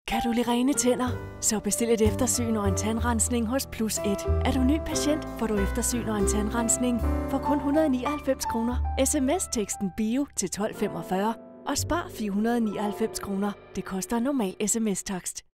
Kan du lide rene tænder? Så bestil et eftersyn og en tandrensning hos Plus 1. Er du ny patient, får du eftersyn og en tandrensning for kun 199 kroner. SMS-teksten BIO til 1245 og spar 499 kroner. Det koster normal SMS-takst.